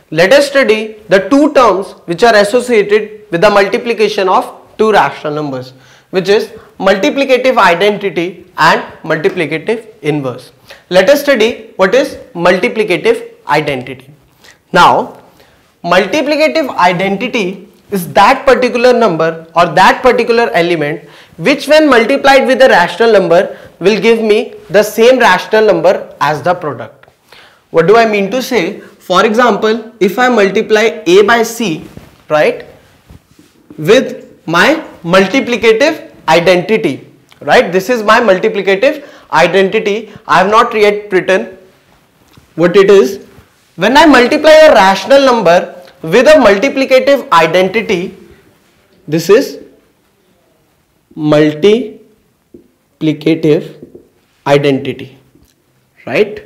let us study the two terms which are associated with the multiplication of two rational numbers, which is multiplicative identity and multiplicative inverse. Let us study what is multiplicative identity. Now, multiplicative identity is that particular number or that particular element which when multiplied with a rational number will give me the same rational number as the product. What do I mean to say? For example, if I multiply A by C, right, with my multiplicative identity, right, this is my multiplicative identity. I have not yet written what it is. When I multiply a rational number with a multiplicative identity, this is multiplicative identity, right?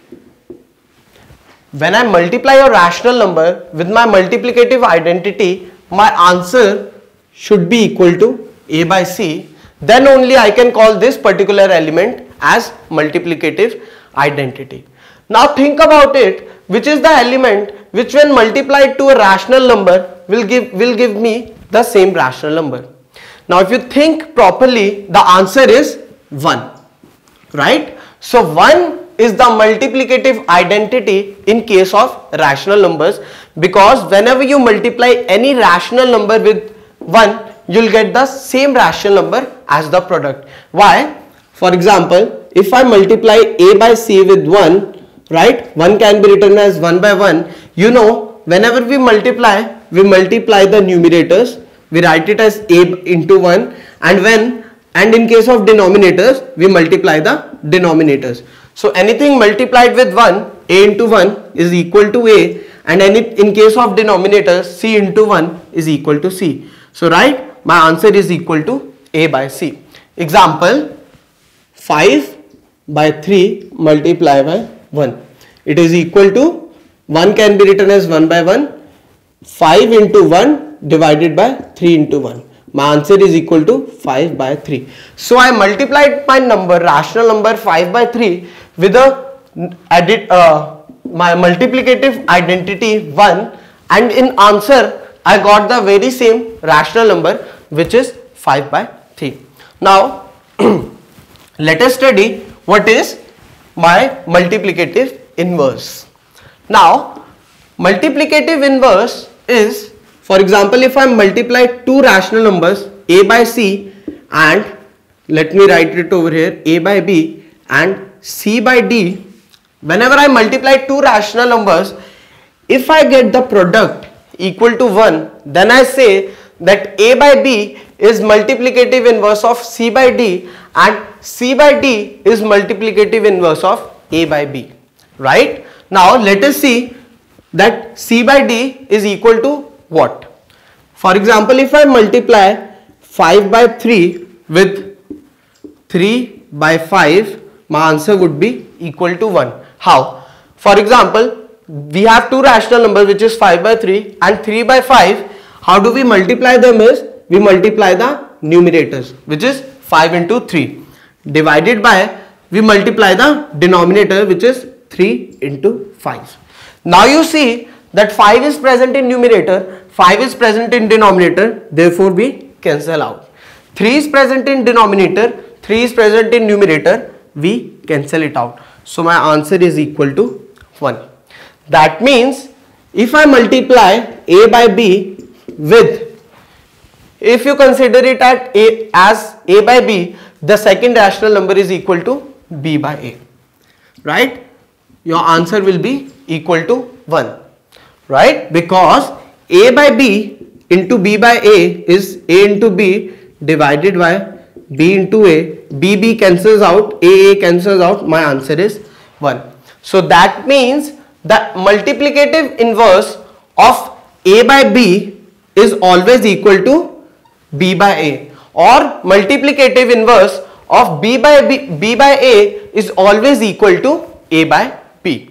When I multiply a rational number with my multiplicative identity, my answer should be equal to A by C. Then only I can call this particular element as multiplicative identity. Now think about it, which is the element which when multiplied to a rational number will give me the same rational number. Now if you think properly, the answer is 1, right? So 1 is the multiplicative identity in case of rational numbers, because whenever you multiply any rational number with 1, you will get the same rational number as the product. Why? For example, if I multiply A by C with 1, right, 1 can be written as 1 by 1. You know, whenever we multiply the numerators, we write it as A into 1, and in case of denominators, we multiply the denominators. So anything multiplied with 1, A into 1 is equal to A, and in case of denominators, C into 1 is equal to C. So right, my answer is equal to A by C. Example, 5 by 3 multiplied by 1. It is equal to, 1 can be written as 1 by 1, 5 into 1 divided by 3 into 1. My answer is equal to 5 by 3. So I multiplied my number, rational number 5 by 3 with my multiplicative identity 1, and in answer I got the very same rational number, which is 5 by 3. Now let us study what is my multiplicative inverse. Now multiplicative inverse is, for example, if I multiply two rational numbers A by C and let me write it over here, A by B and C by D, whenever I multiply two rational numbers, if I get the product equal to 1, then I say that A by B is multiplicative inverse of C by D and C by D is multiplicative inverse of A by B, right? Now let us see that C by D is equal to what? For example, if I multiply 5 by 3 with 3 by 5, my answer would be equal to 1. How? For example, we have two rational numbers, which is 5 by 3 and 3 by 5. How do we multiply them? Is we multiply the numerators, which is 5 into 3, divided by, we multiply the denominator, which is 3 into 5. Now you see that 5 is present in numerator, 5 is present in denominator, therefore we cancel out. 3 is present in denominator, 3 is present in numerator, we cancel it out. So my answer is equal to 1. That means if I multiply A by B with, if you consider it as A by B, the second rational number is equal to B by A, right? Your answer will be equal to 1, right? Because A by B into B by A is A into B divided by B into A. B cancels out, A cancels out, my answer is 1. So that means the multiplicative inverse of A by B is always equal to B by A, or multiplicative inverse of B by A is always equal to A by B.